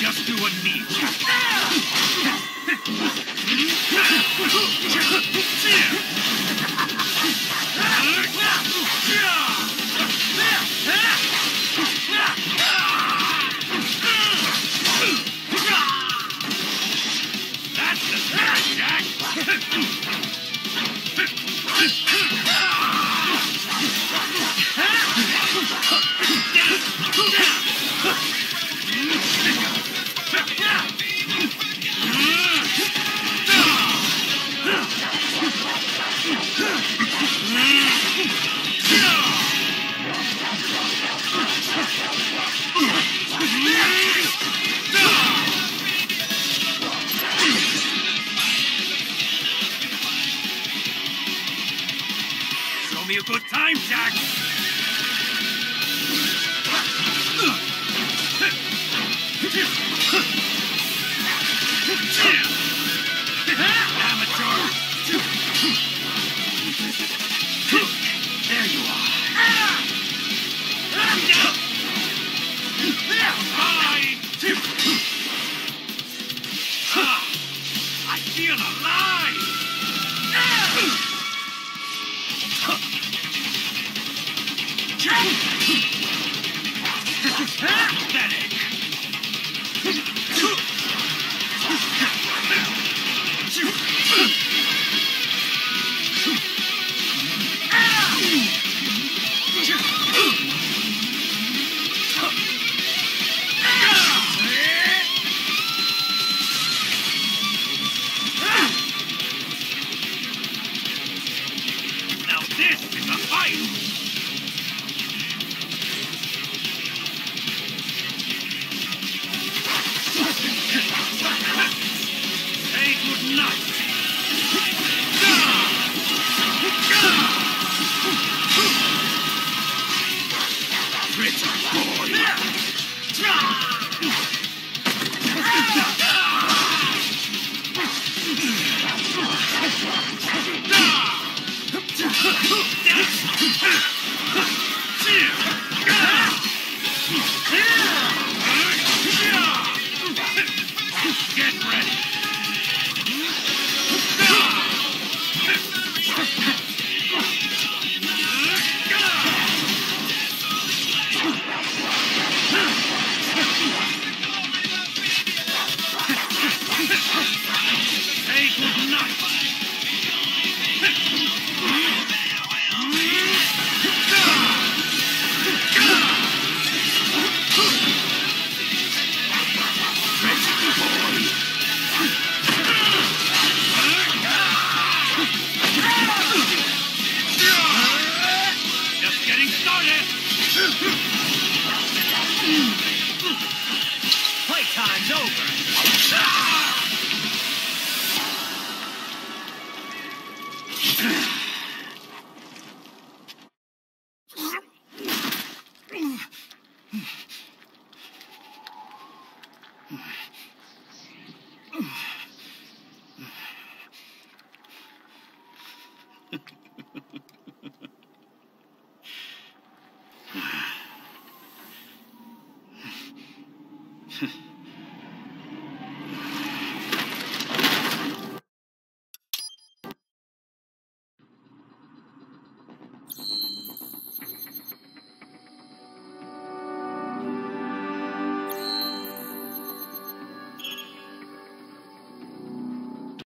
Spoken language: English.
Just do a knee tap. That's the spirit, Jack. Show me a good time, Jack. Amateur. There you are. Bye. I feel alive. Pathetic. Now this is a fight. Say good night. Pretty boy. Get ready. Say good night. Just getting started. Playtime's over.